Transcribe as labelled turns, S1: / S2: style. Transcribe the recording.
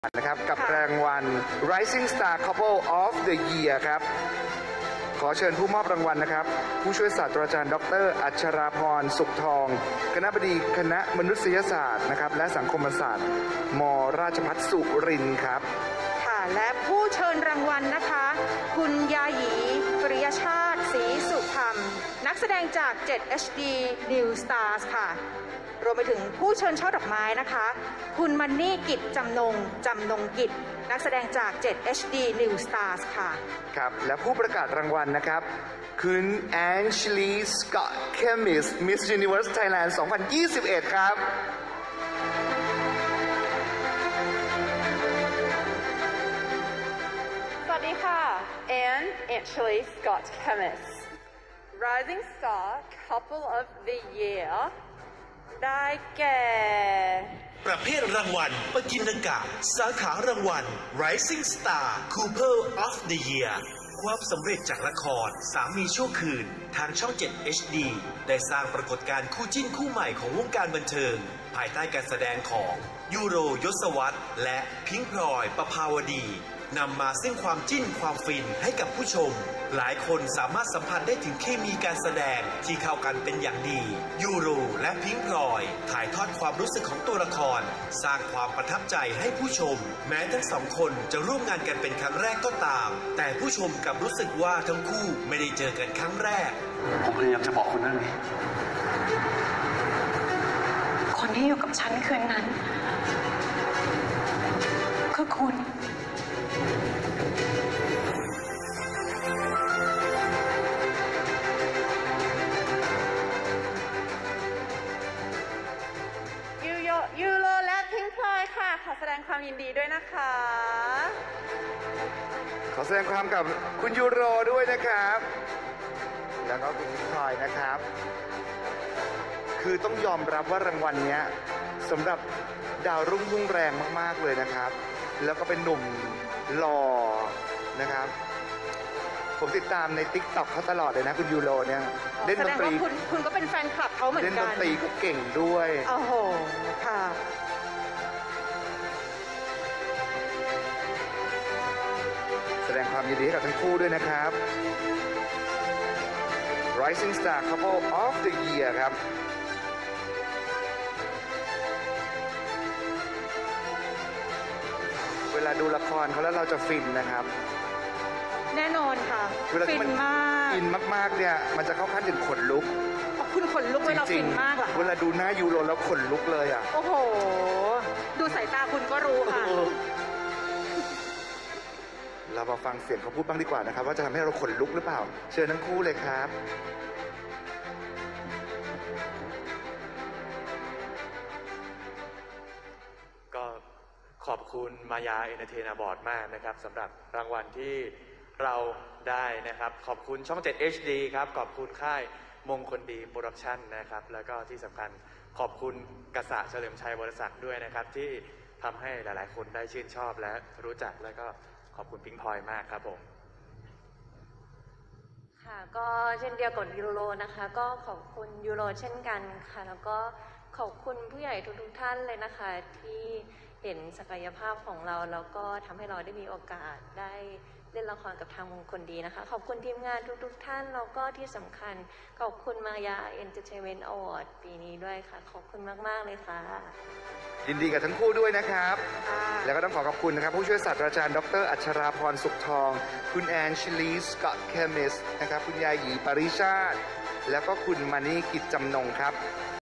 S1: นะครับกับรางวัล Rising Star Couple of the Year ครับขอเชิญผู้มอบรางวัลนะครับผู้ช่วยศาสตราจารย์ดร.อัชราพรสุขทองคณบดีคณะมนุษยศาสตร์นะครับและสังคมศาสตร์ม.ราชภัฏสุรินทร์ครับ
S2: ค่ะและผู้เชิญรางวัลนะคะคุณยาหยีปริยชาติศรีสุธรรมนักแสดงจาก 7HD New Stars ค่ะรวมไปถึงผู้เชิญช่อดอกไม้นะคะคุณมันนี่กิจจำนงกิจนักแสดงจาก 7HD New Stars ค่ะ
S1: ครับและผู้ประกาศรางวัลนะครับคุณแอนชลีสกอตเคมิส Miss Universe Thailand 2021 ครับ
S3: สวัสดีค่ะ Anne Ashley Scott Chemist Rising Star Couple of the Year ได้แก่
S4: ประเภทรางวัลปกิณกะสาขารางวัล Rising Star Couple of the Year ความสำเร็จจากละครสามีชั่วคืนทางช่อง 7 HD ได้สร้างปรากฏการณ์คู่จิ้นคู่ใหม่ของวงการบันเทิงภายใต้การแสดงของยูโรยศวรรษและพิงค์พลอยประภาวดีนำมาซึ่งความจิ้นความฟินให้กับผู้ชมหลายคนสามารถสัมผัสได้ถึงเคมีการแสดงที่เข้ากันเป็นอย่างดียูโรและพิงค์พลอยถ่ายทอดความรู้สึกของตัวละครสร้างความประทับใจให้ผู้ชมแม้ทั้งสองคนจะร่วมงานกันเป็นครั้งแรกก็ตามแต่ผู้ชมกลับรู้สึกว่าทั้งคู่ไม่ได้เจอกันครั้งแรก
S5: ผมพยายามจะบอกคุณนั่นนี่
S6: คนที่อยู่กับฉันคืนนั้นคือคุณ
S3: ยูโรและพิงค์พลอยค่ะขอแสดงความยินดีด้วยนะคะ
S1: ขอแสดงความกับคุณยูโรด้วยนะครับแล้วก็คุณพิงค์พลอยนะครับคือต้องยอมรับว่ารางวัลนี้สำหรับดาวรุ่งแรงมากๆเลยนะครับแล้วก็เป็นหนุ่มหล่อนะครับผมติดตามใน TikTok เขาตลอดเลยนะคุณยูโรเนี่ยเล่นดนตรี
S2: คุณก็เป็นแฟนคลับเขาเหมือนกัน
S1: เล่นดนตรีก็เก่งด้วย
S2: โอ้โหค่ะ
S1: แสดงความยินดีให้กับทั้งคู่ด้วยนะครับ Rising Star Couple of the Year ครับเวลาดูละครเขาแล้วเราจะฟินนะครับ
S2: แน่นอนค่ะฟินมาก
S1: ฟินมากๆเนี่ยมันจะเข้าขั้นถึงขนลุก
S2: คุณขนลุกเวลาฟินมากเหรอ
S1: เวลาดูหน้ายูโรแล้วขนลุกเลยอ่ะ
S2: โอ้โหดูสายตาคุณก็รู้ค่ะ
S1: เรามาฟังเสียงเขาพูดบ้างดีกว่านะครับว่าจะทำให้เราขนลุกหรือเปล่าเชิญทั้งคู่เลยครับ
S5: ก็ขอบคุณมายาเอนเตอร์เทนบอร์ดมากนะครับสำหรับรางวัลที่เราได้นะครับขอบคุณช่อง 7 HD ครับขอบคุณค่ายมงคลดีโปรดักชั่นนะครับแล้วก็ที่สำคัญขอบคุณกษะเฉลิมชัยบริษัทด้วยนะครับที่ทำให้หลายๆคนได้ชื่นชอบและรู้จักแล้วก็ขอบคุณพิงค์พลอยมากครับผม
S6: ค่ะก็เช่นเดียวกับยูโรนะคะก็ขอบคุณยูโรเช่นกันค่ะแล้วก็ขอบคุณผู้ใหญ่ทุกท่านเลยนะคะที่เห็นศักยภาพของเราแล้วก็ทำให้เราได้มีโอกาสได้เล่นละครกับทางมงคลดีนะคะขอบคุณทีมงานทุกท่านแล้วก็ที่สำคัญขอบคุณมายาเอนเตอร์เทนเมนต์อวอร์ดปีนี้ด้วยค่ะขอบคุณมากๆเลยค่ะ
S1: ยินดีกับทั้งคู่ด้วยนะครับแล้วก็ต้องขอบคุณนะครับผู้ช่วยศาสตราจารย์ดร.อัชราพรสุขทองคุณแอนชลีสกอตเคมิสนะครับคุณยาหยีปริชาติแล้วก็คุณมานี่กิจจำนงครับ